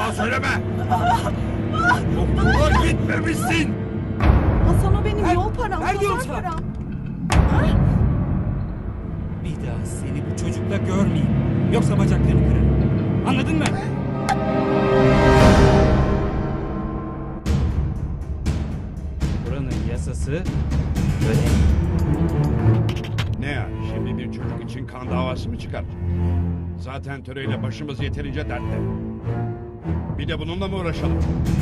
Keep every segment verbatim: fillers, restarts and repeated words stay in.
Yalan söyleme. Okula gitmemişsin. Hasan o benim Ver, yol param, ver diyorum pazar sana. param. Bir daha seni bu çocukla görmeyeyim. Yoksa bacaklarını kırarım. Anladın mı? Buranın yasası böyle. Ne yani şimdi bir çocuk için kan davası mı çıkar? Zaten töreyle başımız yeterince dertte. Bir de bununla mı uğraşalım?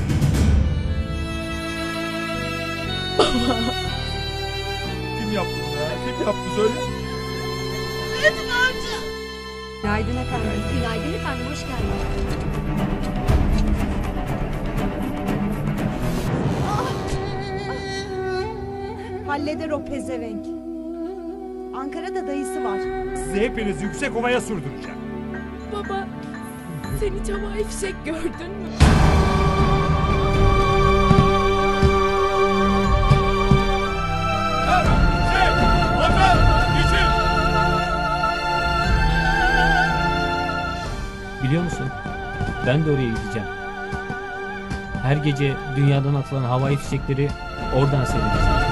Kim yaptı bunu ya? Kim yaptı söyle? Günaydın efendim. Günaydın efendim, hoş geldiniz. Halleder o pezevenk. Ankara'da dayısı var. Sizi hepiniz yüksek ovaya sürdüreceğim. Baba, sen hiç havai fişek gördün mü? Biliyor musun? Ben de oraya gideceğim. Her gece dünyadan atılan havai fişekleri oradan seyredeceğim.